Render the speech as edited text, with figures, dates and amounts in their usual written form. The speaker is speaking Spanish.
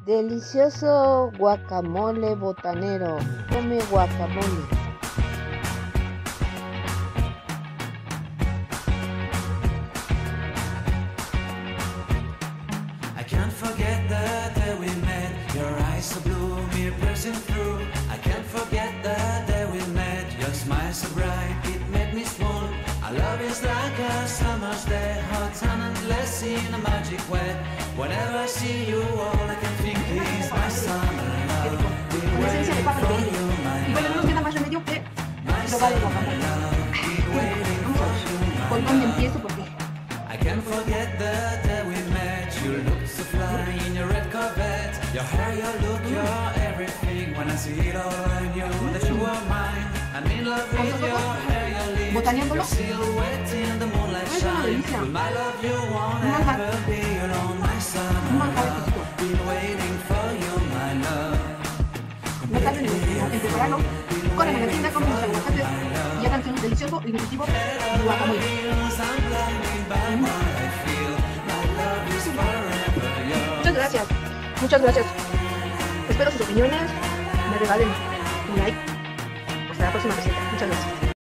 Delicioso guacamole botanero. Come guacamole. I can't forget the day we met. Your eyes so blue, me piercing through. I can't forget the day we met. Your smile so bright, it made me swoon. Our love is like a summer's day, hot and endless in a magic way. Whenever I see you, all I can think is my summer love. Been waiting for you, my Y bueno, no nos queda más remedio que probar el guacamole. ¿Por dónde empiezo? Porque I can't forget the day we met. You look so fly in your red Corvette. Your hair, your look, your everything. When I see it all, I knew that you were mine. I'm in love with your hair, your lips, botaneándolo. your silhouette in the moonlight Es una shine. delicia. With my love, you won't Un manjar. ever be alone, my un summer manjar love. exquisito. Been waiting for you, my love. No tarden en prepararlo con la mermelada, con los aguacates y hagan un delicioso y nutritivo guacamole. I'm blinded by what I feel. My love is forever yours. Muchas gracias. Muchas gracias. Espero sus opiniones. Me regalen un like. Hasta la próxima receta. Muchas gracias.